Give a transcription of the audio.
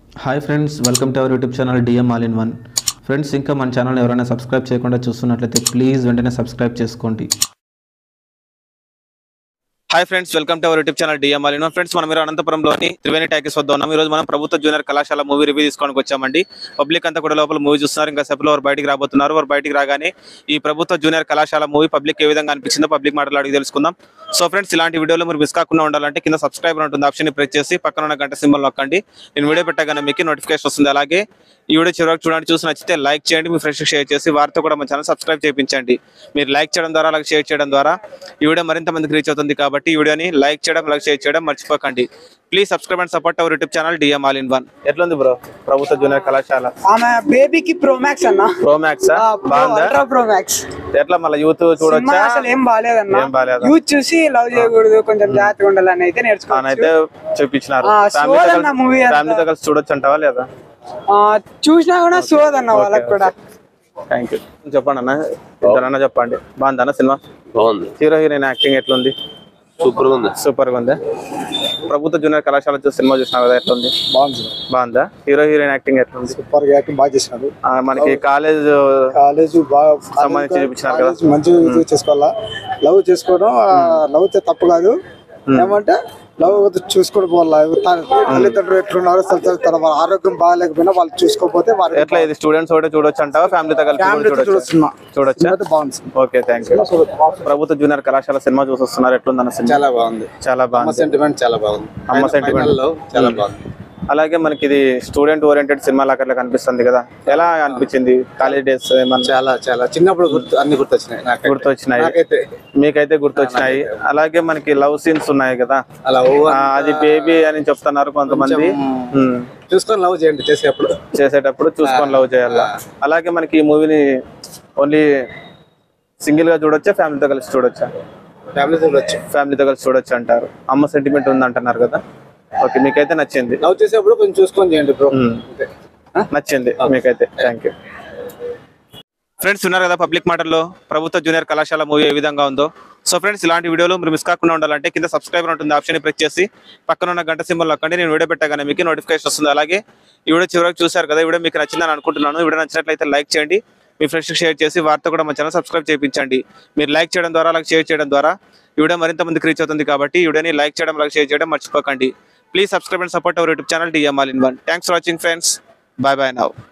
Hi friends, welcome to our YouTube channel DM all in one. Friends, ఇంకా మన channel ఎవరైనా subscribe చేయకుండా చూస్తున్నట్లయితే ప్లీజ్ వెంటనే సబ్స్క్రైబ్ చేసుకోండి. Hi friends, welcome to our YouTube channel DM all in one. Friends, మనం అనంతపురంలోని Triveni talkies వద్ద ఉన్నాం. ఈ రోజు మనం ప్రభుత్వ జూనియర్ కళాశాల మూవీ రివ్యూ తీసుకోవడానికి వచ్చామండి. పబ్లిక్ అంతా కూడా లోపల మూవీ చూస్తున్నారు. ఇంకా సేపులో వారు బయటికి రాబోతున్నారు. వారు బయటికి రాగానే ఈ ప్రభుత్వ జూనియర్ కళాశాల మూవీ పబ్లిక్ ఏ విధంగా అనిపించిందో పబ్లిక్ మాటలు అడిగి తెలుసుకుందాం. సో ఫ్రెండ్స్, ఇలాంటి వీడియోలు మీరు మిస్ కాకుండా ఉండాలంటే కింద సబ్స్క్రైబర్ ఉంటుంది ఆప్షన్ ప్రెస్ చేసి పక్కన ఉన్న గంట సింబల్ నొక్కండి. నేను వీడియో పెట్టగానే మీకు నోటిఫికేషన్ వస్తుంది. అలాగే ఈ వీడియో చివరికి చూడండి, చూసి నచ్చితే లైక్ చేయండి, మీ ఫ్రెండ్స్కి షేర్ చేసి వారితో కూడా మన ఛానల్ సబ్స్క్రైబ్ చేయించండి. మీరు లైక్ చేయడం ద్వారా అలాగే షేర్ చేయడం ద్వారా ఈ వీడియో మరింత మందికి రీచ్ అవుతుంది. కాబట్టి ఈ వీడియోని లైక్ చేయడం అలాగే షేర్ చేయడం మర్చిపోకండి. Please subscribe and support our YouTube channel DM all in one. ఎట్లుంది బ్రో ప్రభుత్వ జూనియర్ కళాశాల? ఆమె బేబీకి ప్రోమాక్స్ అన్న. ప్రోమాక్స్ బాగుందా? ప్రోమాక్స్ ఎట్లా మళ్ళీ యూత్ చూడొచ్చా? అసలు ఏం బాగాలేదన్న. యూత్ చూసి లవ్ చేయకూడదు, కొంచెం జాగ్రత్తగా ఉండాలని అయితే నేర్చుకున్నాను. అయితే చూపించినారు. ఫ్యామిలీతో కలిసి చూడొచ్చు అంటావా లేదా? చూసినా కూడా సోదన్న వాళ్ళకి కూడా. Thank you. చెప్పండి అన్న, ఇద్దరన్నా చెప్పండి. బాగుందన్న సినిమా? బాగుంది. హీరో హీరోయిన్ యాక్టింగ్ ఎట్లుంది? సూపర్ గా ఉంది. ప్రభుత్వ జూనియర్ కళాశాల సినిమా చూసినా కదా, ఎట్లుంది? బాగుందా? హీరో హీరోయిన్ యాక్టింగ్ ఎట్లుంది? సూపర్ యాక్టింగ్ బాగా చేసినారు. మనకి కాలేజ్ బాగా సంబంధించి చూపించినారు కదా. మంచిగా చేసుకోవాలా, లవ్ చేసుకోవడం. లవ్ తప్పు కాదు, ఏమంటే లవ్ చూసుకోవడం వల్ల తల్లిదండ్రులు ఎట్లున్నారు, వాళ్ళ ఆరోగ్యం బాగాలేకపోయినా వాళ్ళు చూసుకోకపోతే ఎట్లా ఇది స్టూడెంట్స్ ఒకటే చూడొచ్చు అంటావా? ఫ్యామిలీతో కలిసి చూడొచ్చా? బాగుంది. Okay, thank you. ప్రభుత్వ జూనియర్ కళాశాల సినిమా చూసొస్తున్నారు, ఎట్లుందన్న సినిమా? చాలా బాగుంది. చాలా బాగుంది. సెంటిమెంట్ చాలా బాగుంది. అమ్మ సెంటిమెంట్ చాలా బాగుంది. అలాగే మనకి ఇది స్టూడెంట్ ఓరియంటెడ్ సినిమా లాగా కనిపిస్తుంది కదా, ఎలా అనిపించింది? కాలేజ్ డేస్ చాలా చాలా చిన్నప్పుడు అన్ని గుర్తొచ్చినాయి. మీకైతే గుర్తొచ్చినాయి. అలాగే మనకి లవ్ సీన్స్ ఉన్నాయి కదా, అది బేబీ అని చెప్తున్నారు కొంతమంది. చూసుకొని లవ్ చేయండి, చేసేటప్పుడు చూసుకొని లవ్ చేయాలి. అలాగే మనకి ఈ మూవీని ఓన్లీ సింగిల్ గా చూడొచ్చా, ఫ్యామిలీతో కలిసి చూడొచ్చా? ఫ్యామిలీతో కలిసి చూడొచ్చు అంటారు. అమ్మ సెంటిమెంట్ ఉంది అంటున్నారు కదా. ఓకే, మీకైతే నచ్చింది. లవ్ చేసేప్పుడు కొంచెం చూసుకొని చేయండి బ్రో. నచ్చింది మీకైతే. Thank you. ఫ్రెండ్స్, ఉన్నారు కదా పబ్లిక్ మాటల్లో ప్రభుత్వ జూనియర్ కళాశాల మూవీ ఏ విధంగా ఉందో. సో ఫ్రెండ్స్, ఇలాంటి వీడియోలు మీరు మిస్ కాకుండా ఉండాలంటే కింద సబ్స్క్రైబర్ ఉంటుంది ఆప్షన్ ప్రెస్ చేసి పక్కన ఉన్న గంట సింబల్ నొక్కండి. నేను వీడియో పెట్టగానే మీకు నోటిఫికేషన్ వస్తుంది. అలాగే ఈ వీడియో చివరికి చూశారు కదా, ఈ వీడియో మీకు నచ్చిందని అనుకుంటున్నాను. వీడియో నచ్చినట్లయితే లైక్ చేయండి, మీ ఫ్రెండ్స్కి షేర్ చేసి వారితో కూడా మన ఛానల్ సబ్స్క్రైబ్ చేయించండి. మీరు లైక్ చేయడం ద్వారా అలాగే షేర్ చేయడం ద్వారా ఈ వీడియో మరింత మందికి రీచ్ అవుతుంది. కాబట్టి ఈ వీడియోని లైక్ చేయడం అలాగే షేర్ చేయడం మర్చిపోకండి. Please subscribe and support our YouTube channel DMAll in One. Thanks for watching, friends. Bye bye now.